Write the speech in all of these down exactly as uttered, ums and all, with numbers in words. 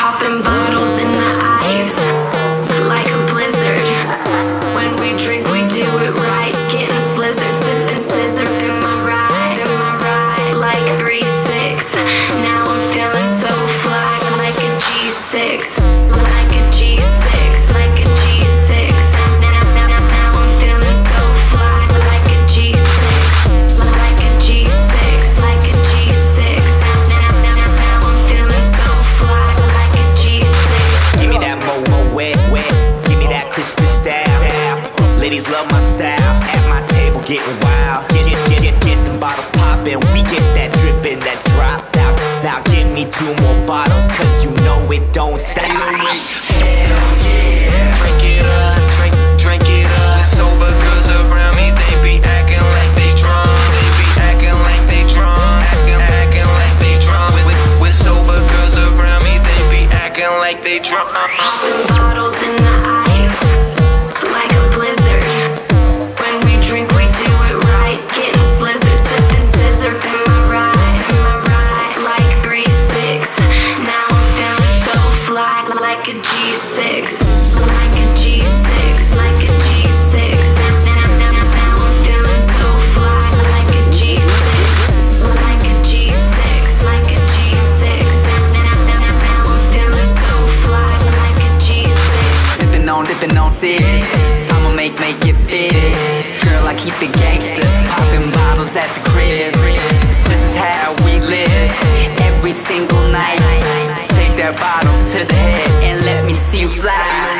Popping bottles in the ice like a blizzard. When we drink, we do it right. Getting slizzard, sipping scissor in my ride, in my ride like three six. Now I'm feeling so fly like a G six, like a G six, like a G six. Now, now, now, now I'm feeling so fly like a G six, like a G six, like a G six. Now, now, now, now I'm feeling so fly like a G six. Give me that mo-mo wet, wet. Give me that crystal style. Ladies love my style. At my table getting wild. Get, get, get, get, get them bottles poppin'. We get that drippin', that drop out. Now give me two more bottles, cause you know it don't stop. Hell yeah, drink it up, drink, drink it up. Sober girls around me, they be acting like they drunk. They be acting like they drunk, acting, acting like they drunk. With, with sober girls around me, they be acting like they drunk. Popping bottles in the ice like a blizzard. When we drink, we do it right. Getting slizzard, sipping scissor in my ride, in my ride like three six. Now I'm feeling so fly like a G six, like a G six, like a G six. Now, now, now, now I'm feeling so fly like a G six, like a G six, like a G six. Now, now, now, now I'm feeling so fly like a G six. Sippin' on, dippin' on six. I'ma make, make it fit. Girl, I keep it gangsta. Poppin' bottles at the crib. This is how we live. Every single night. Take that bottle to the head and let me see you fly.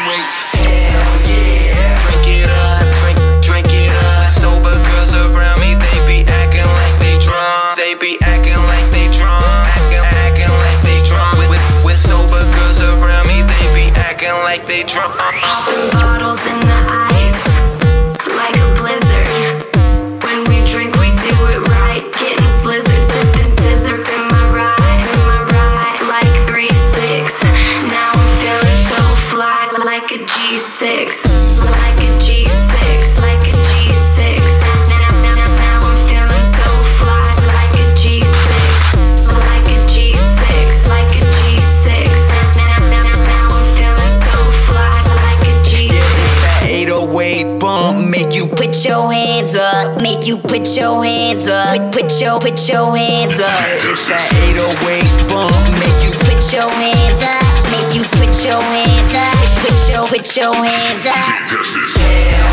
Hell yeah, drink it up, drink, drink it up. Sober girls around me, they be acting like they drunk. They be acting like they drunk, acting, acting like they drunk. With, with, with sober girls around me, they be acting like they drunk. Popping bottles in the ice like a blizzard. When we drink, we do it right. Getting slizzard, sipping scissor in my ride, in my ride like three six. Now I'm feeling so fly like a G six, like a G six, like a G six. Now, now, now, now I'm feeling so fly like a G six, like a G six, like a G six. Now, now, now, now I'm feeling so fly like a G six. eight oh eight bump make you Put your hands up, make you put your hands up. Put your, put your hands up. It's that eight oh eight bump make you Put your hands up, make you put your hands up. Put your, put your hands up. Hell